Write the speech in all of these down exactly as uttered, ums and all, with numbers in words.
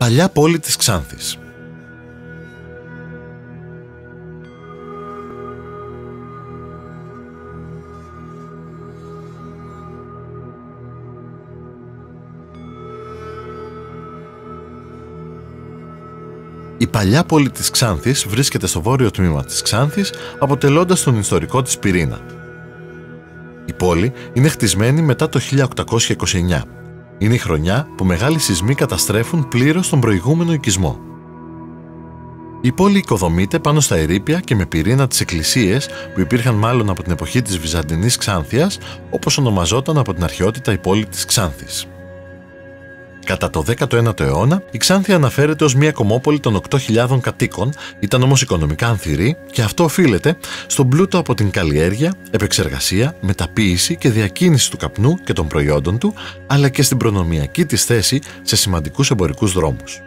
Παλιά πόλη της Ξάνθης. Η παλιά πόλη της Ξάνθης βρίσκεται στο βόρειο τμήμα της Ξάνθης, αποτελώντας τον ιστορικό της πυρήνα. Η πόλη είναι χτισμένη μετά το χίλια οκτακόσια είκοσι εννιά. Είναι η χρονιά που μεγάλοι σεισμοί καταστρέφουν πλήρως τον προηγούμενο οικισμό. Η πόλη οικοδομείται πάνω στα ερείπια και με πυρήνα τις εκκλησίες που υπήρχαν μάλλον από την εποχή της Βυζαντινής Ξάνθειας, όπως ονομαζόταν από την αρχαιότητα η πόλη της Ξάνθης. Κατά το δέκατο ένατο αιώνα, η Ξάνθη αναφέρεται ως μια κομμόπολη των οκτώ χιλιάδων κατοίκων, ήταν όμως οικονομικά ανθυρή και αυτό οφείλεται στον πλούτο από την καλλιέργεια, επεξεργασία, μεταποίηση και διακίνηση του καπνού και των προϊόντων του, αλλά και στην προνομιακή της θέση σε σημαντικούς εμπορικούς δρόμους.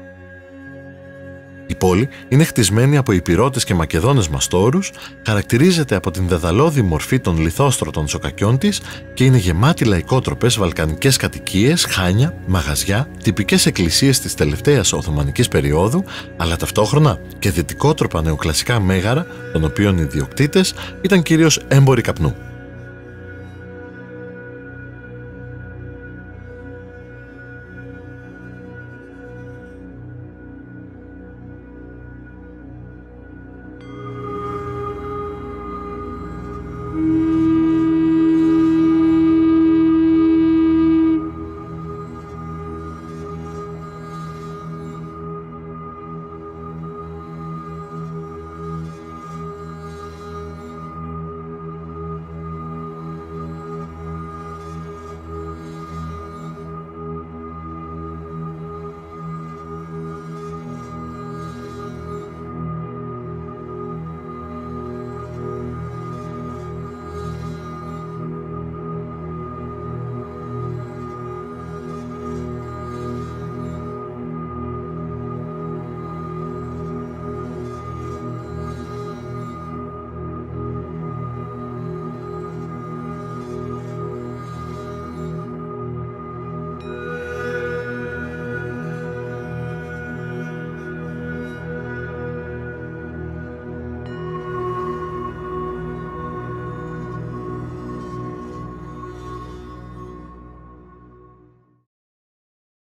Η πόλη είναι χτισμένη από Υπηρώτες και Μακεδόνες μαστόρους, χαρακτηρίζεται από την δεδαλώδη μορφή των λιθόστρωτων σοκακιών της και είναι γεμάτη λαϊκότροπες βαλκανικές κατοικίες, χάνια, μαγαζιά, τυπικές εκκλησίες της τελευταίας Οθωμανικής περίοδου, αλλά ταυτόχρονα και δυτικότροπα νεοκλασικά μέγαρα, των οποίων οι ιδιοκτήτες ήταν κυρίως έμποροι καπνού.